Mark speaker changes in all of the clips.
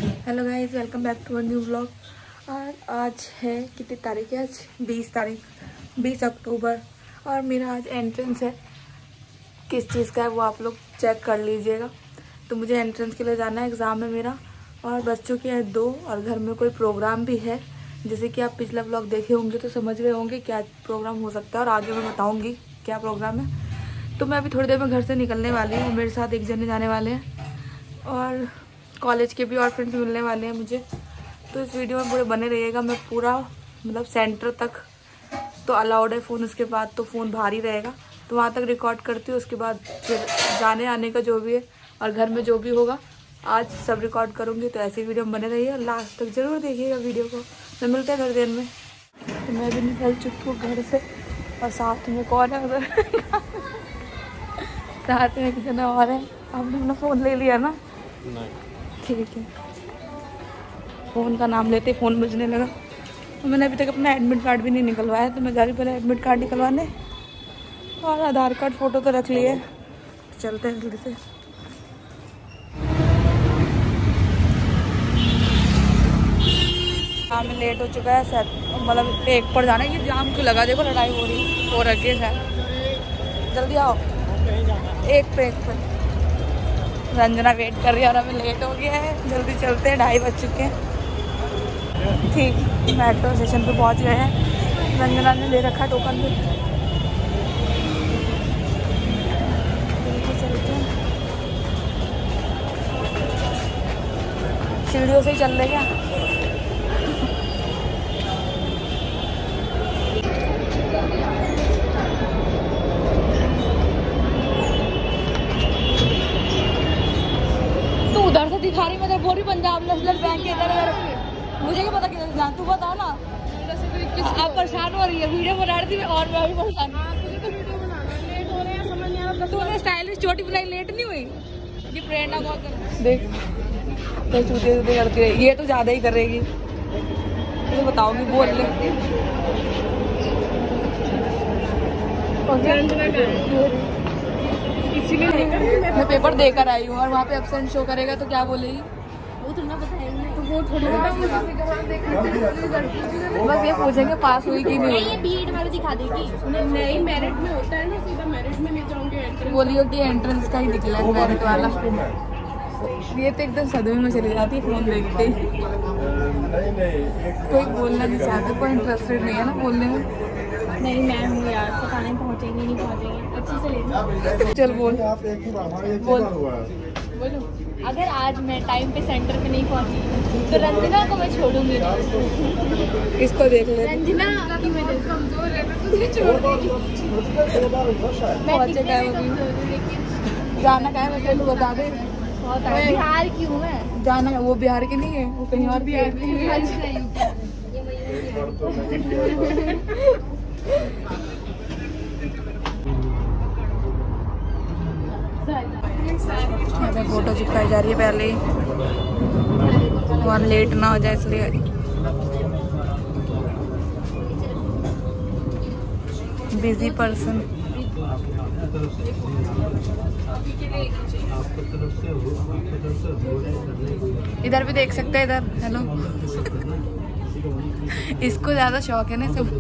Speaker 1: Hello guys, welcome back to a new vlog. और आज है कितनी तारीख है? आज 20 अक्टूबर। और मेरा आज एंट्रेंस है। किस चीज़ का है वो आप लोग चेक कर लीजिएगा। तो मुझे एंट्रेंस के लिए जाना है, एग्ज़ाम है मेरा। और बच चुके हैं 2 और घर में कोई प्रोग्राम भी है। जैसे कि आप पिछला व्लॉग देखे होंगे तो समझ गए होंगे क्या प्रोग्राम हो सकता है, और आगे मैं बताऊँगी क्या प्रोग्राम है। तो मैं अभी थोड़ी देर में घर से निकलने वाली हूँ। मेरे साथ एक जने जाने वाले हैं और कॉलेज के भी और फ्रेंड्स मिलने वाले हैं मुझे। तो इस वीडियो में पूरे बने रहिएगा। मैं पूरा मतलब सेंटर तक तो अलाउड है फ़ोन, उसके बाद तो फ़ोन बाहर ही रहेगा। तो वहाँ तक रिकॉर्ड करती हूँ, उसके बाद फिर जाने आने का जो भी है और घर में जो भी होगा आज सब रिकॉर्ड करूँगी। तो ऐसी वीडियो में बने रहिए और लास्ट तक ज़रूर देखिएगा वीडियो को। तो मिलते हैं थोड़ी देर में। तो मैं भी निकल चुकी हूँ घर से और साथ में कौन है उधर साथ में एक जना और है। आपने अपना फ़ोन ले लिया ना? ठीक है, फ़ोन का नाम लेते फ़ोन बजने लगा। तो मैंने अभी तक अपना एडमिट कार्ड भी नहीं निकलवाया, तो मैं जा रही पहले एडमिट कार्ड निकलवाने। और आधार कार्ड फ़ोटो तो रख लिए। चलते हैं जल्दी से। हाँ, मैं लेट हो चुका है सर, मतलब एक पर जाना है। ये जाम क्यों लगा? देखो लड़ाई हो रखी है। जल्दी आओ, एक पे रंजना वेट कर रही है और हमें लेट हो गया है। जल्दी चलते हैं, 2:30 बज चुके हैं। ठीक, मेट्रो स्टेशन पे पहुंच गए हैं। रंजना ने ले रखा टोकन भी। चलते हैं, सीढ़ियों से ही चल रहे क्या? उधर से दिखा रही, मैं बोल रही पंजाब नेशनल बैंक के इधर। मुझे क्या पता किधर जाना, तू बता ना। आप परेशान हो रही है, वीडियो बना रही थी और मैं भी परेशान। तूने स्टाइलिश चोटी बनाई, लेट नहीं हुई? ये प्रेरणा बहुत देख तो चूते करती रही। ये तो ज्यादा ही करेगी, तो बताओगी, बोल ले। मैं पेपर देकर आई हूँ और वहाँ पे एब्सेंट शो करेगा तो क्या बोलेगी? वो थोड़ा बताएंगे, तो वो थोड़ा बस ये पूछेंगे पास हुई कि नहीं। ये बीएड वाला दिखा देगी। नहीं, मेरिट में होता है ना, सीधा मेरिट में ले जाऊंगी। बोलियो कि एंट्रेंस का ही निकला है मेरिट वाला। ये तो एकदम सदमे में चली जाती है फोन देखते ही। कोई बोलना नहीं चाहता, कोई इंटरेस्टेड नहीं है ना बोलने में। नहीं मैं हूँ यार, पता नहीं पहुँचेंगे नहीं पहुँचेंगे, अच्छे से लेना। चल बोल बोलो। अगर आज मैं टाइम पे सेंटर पे नहीं पहुँची तो रंजना को मैं छोड़ूंगी। इसको देख ले, रंजना की मैं कमजोर है, मैं तुझे छोड़ दूंगी। पहुँचे क्या होगी? जाना क्या है वैसे तू बता दे। बिहार की हूँ मैं। जाना है वो बिहार की नहीं है, वो कहीं और बिहार की है। फोटो चिपकाई जा रही है पहले ही, वहाँ लेट ना हो जाए इसलिए। बिजी पर्सन इधर भी देख सकते हैं, इधर हेलो। इसको ज्यादा शौक है ना सब।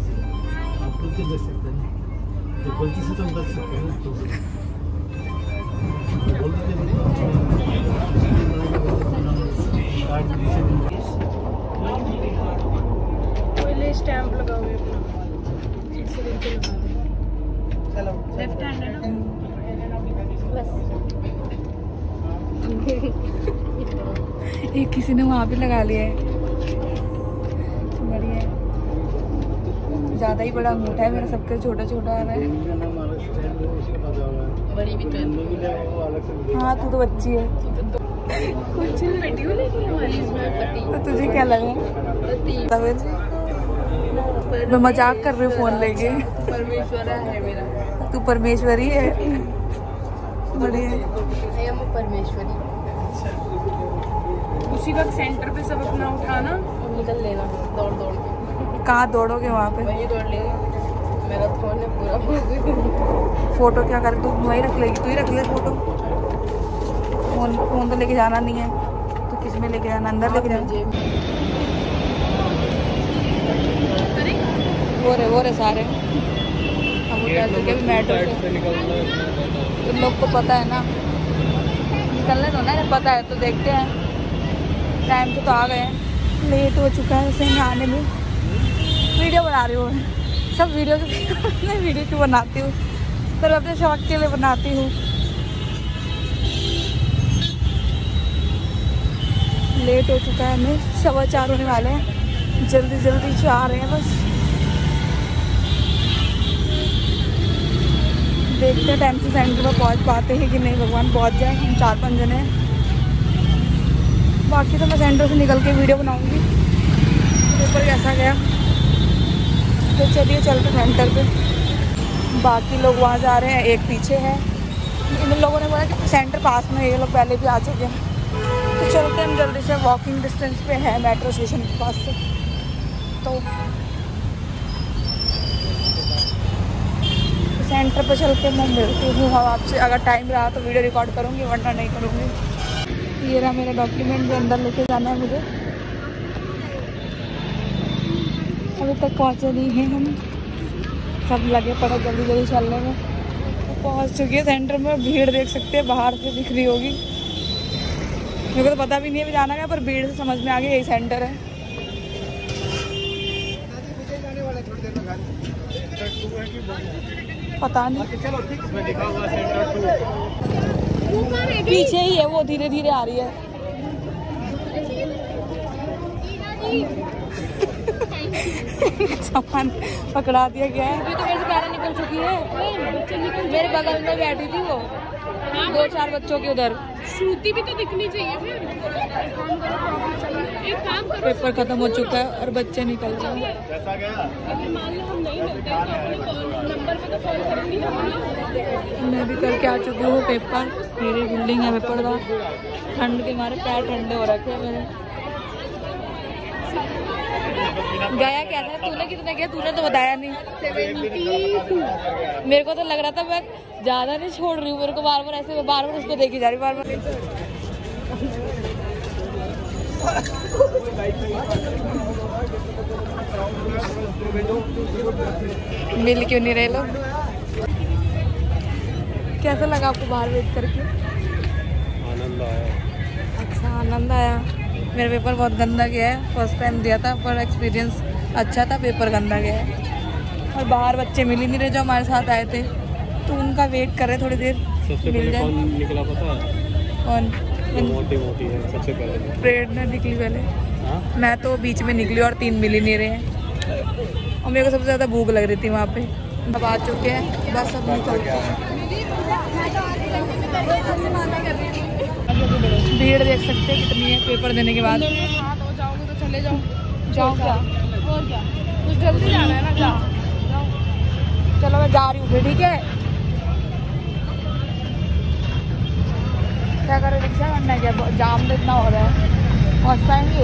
Speaker 1: पहले स्टैम्प लगाओगे अपना, लेफ्ट हैंड है ना एक किसी ने वहाँ पे लगा लिया है। बढ़िया है, ज़्यादा ही बड़ा अंगूठा है मेरा, सबके छोटा छोटा आ रहा है। बड़ी भी तो हाँ, तू तो बच्ची है। कुछ बेटी हो लेकिन हमारी तो तुझे क्या लगा? मैं मजाक कर रही हूँ फोन लेके। परमेश्वरा है मेरा। तू परमेश्वरी है? बढ़िया है, परमेश्वरी। उसी वक्त सेंटर पे सब अपना उठाना और निकल लेना दौड़ दौड़ के। कहाँ दौड़ोगे? वहाँ पे वही दौड़ लेंगे। मेरा फोन है पूरा। फोटो क्या कर, तू वही रख लेगी? तू ही रख ले फोटो। फोन तो लेके जाना नहीं है तो किसमें लेके जाना, अंदर लेके जाना? वो रे सारे हम उतर चुके भी मेट्रो से। तुम लोग को पता है ना, निकलने दो ना, पता है तो देखते हैं। टाइम से तो आ गए हैं, लेट हो चुका है वैसे मैं आने में। वीडियो बना रही हूँ, सब वीडियो मैं वीडियो क्यों बनाती हूँ, पर अपने शौक के लिए बनाती हूँ। लेट हो चुका है, हमें 4:15 होने वाले हैं, जल्दी जल्दी जा रहे हैं बस। देखते हैं टाइम से सेंटर पर पहुंच पाते हैं कि नहीं, भगवान पहुंच जाए। हम 4-5 जने हैं, बाकी तो मैं सेंटर से निकल के वीडियो बनाऊंगी पेपर कैसा गया। तो चलिए चलते सेंटर पे। बाकी लोग वहाँ जा रहे हैं, एक पीछे है। इन लोगों ने बोला कि सेंटर पास में, ये लोग पहले भी आ चुके हैं। तो चलते हैं जल्दी से, वॉकिंग डिस्टेंस पे है मेट्रो स्टेशन के पास से। तो सेंटर पर चल के मैं मिलती हूँ आपसे। अगर टाइम रहा तो वीडियो रिकॉर्ड करूँगी, वरना नहीं करूँगी। ये रहा मेरा डॉक्यूमेंट जो अंदर लेके जाना है मुझे। अभी तक पहुँचे नहीं हैं हम, सब लगे पड़े जल्दी जल्दी चलने में। तो पहुँच चुकी है सेंटर में। भीड़ देख सकते हैं, बाहर से दिख रही होगी। मेरे को तो पता भी नहीं है भी जाना है, पर भीड़ से समझ में आ गया यही सेंटर है। पता नहीं, पीछे ही है वो, धीरे धीरे आ रही है। सामान पकड़ा दिया गया है। अभी तो मेरे से पहले निकल चुकी है, मेरे बगल में बैठी थी वो, 2-4 बच्चों के उधर।
Speaker 2: श्रुति भी तो दिखनी चाहिए फिर। एक काम करो,
Speaker 1: पेपर खत्म हो चुका है और बच्चे निकल रहे हैं।
Speaker 2: अगर मान लो हम नहीं मिलते हैं तो अपने नंबर पे तो कॉल करेंगे ना।
Speaker 1: मैं भी करके आ चुकी हूँ पेपर। मेरी बिल्डिंग है पेपर का। ठंड के मारे पैर ठंडे हो रखे हैं मेरे। गया क्या था? तूने कितना गया? तूने तो बताया नहीं।
Speaker 2: 72।
Speaker 1: मेरे को तो लग रहा था मैं ज्यादा नहीं छोड़ रही हूँ। मेरे को बार बार ऐसे, बार बार उसको देखी जा रही, बार बार। मिल क्यों नहीं रहे लोग? कैसा लगा आपको बाहर वेट करके?
Speaker 3: आनंद आया।
Speaker 1: अच्छा, आनंद आया। मेरा पेपर बहुत गंदा गया है, फर्स्ट टाइम दिया था, पर एक्सपीरियंस अच्छा था। पेपर गंदा गया है और बाहर बच्चे मिल ही नहीं रहे जो हमारे साथ आए थे, तो उनका वेट कर रहे थोड़ी देर।
Speaker 3: सबसे पहले कौन निकला पता है?
Speaker 1: कौन?
Speaker 3: मोटी है सबसे पहले।
Speaker 1: प्रेरणा निकली पहले।
Speaker 3: हाँ? मैं
Speaker 1: तो बीच में निकली और 3 मिल ही नहीं रहे हैं, और मेरे को सबसे ज़्यादा भूख लग रही थी वहाँ पे। अब आ चुके हैं, बस अब निकलते हैं। भीड़ देख सकते हैं कितनी है पेपर देने के बाद।
Speaker 2: हाँ तो जाओगे तो चले जाओ।
Speaker 1: जाओ क्या?
Speaker 2: और क्या, कुछ जल्दी जाना है ना। जाओ।
Speaker 1: चलो मैं जा रही हूँ फिर, ठीक है? क्या करें, रिक्शा करना है क्या? जाम तो इतना हो रहा है, पहुँच पाएंगे?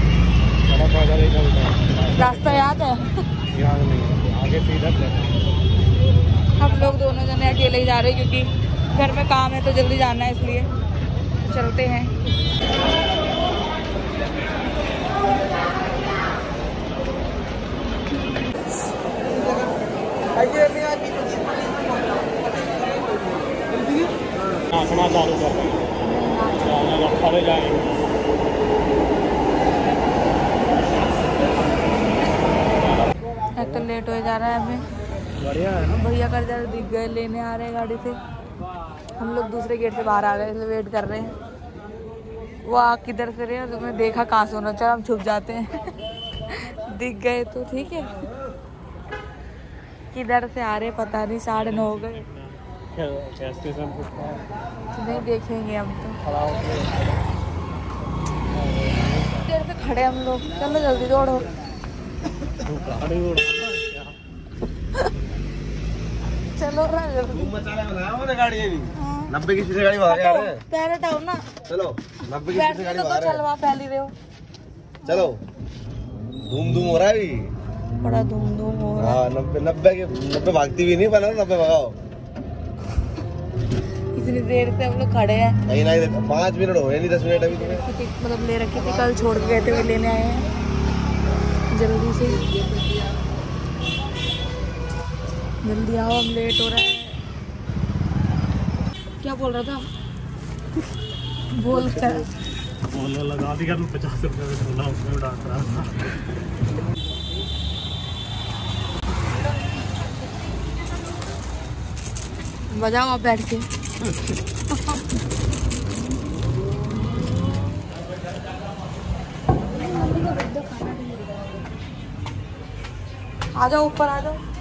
Speaker 1: रास्ता याद है?
Speaker 3: याद नहीं, आगे सीधा
Speaker 1: हम लोग दोनों जने अकेले ही जा रहे हैं क्योंकि घर में काम है तो जल्दी जाना है, इसलिए चलते हैं।
Speaker 3: नाचना चालू कर रहे हैं, खड़े जाएंगे।
Speaker 1: तो लेट हो जा रहा है हमें।
Speaker 3: बढ़िया है ना?
Speaker 1: भैया कर जा दिख गए, लेने आ रहे हैं गाड़ी से। हम लोग दूसरे गेट से बाहर आ गए, इसलिए वेट कर रहे हैं। वो आ किधर से रहे, तो मैं देखा कहाँ से होना, चलो हम छुप जाते हैं। दिख गए तो ठीक है। किधर से आ रहे पता नहीं, 9:30 हो गए। नहीं देखेंगे हम तो, देर से खड़े हम लोग। चलो जल्दी दौड़ो। चलो ना जल्दी।
Speaker 3: गाड़ी 90 की स्पीड से गाड़ी भाग रहे हैं।
Speaker 1: पैर हटाओ ना।
Speaker 3: चलो 90 की स्पीड से गाड़ी भाग रहे हैं।
Speaker 1: चलवा फैली रहे हो।
Speaker 3: चलो धूम धूम हो रहा है अभी,
Speaker 1: बड़ा धूम धूम हो रहा है।
Speaker 3: हाँ 90 भागती भी नहीं, पहले 90 भगाओ।
Speaker 1: इतनी देर से हम लोग खड़े हैं।
Speaker 4: नहीं 5 मिनट हो गए, नहीं 10 मिनट अभी तुम्हें।
Speaker 1: मतलब ले रखी थी, कल छोड़ के गए थे, वो लेने आए हैं जल्दी से। जल्दी आओ, हम लेट हो रहे हैं। क्या बोल रहा था? बोल
Speaker 3: लगा दिया 50 रुपये में बोला, उसमें डांट रहा था।
Speaker 1: बजाओ आप बैठ के। आ जाओ ऊपर, आ जाओ।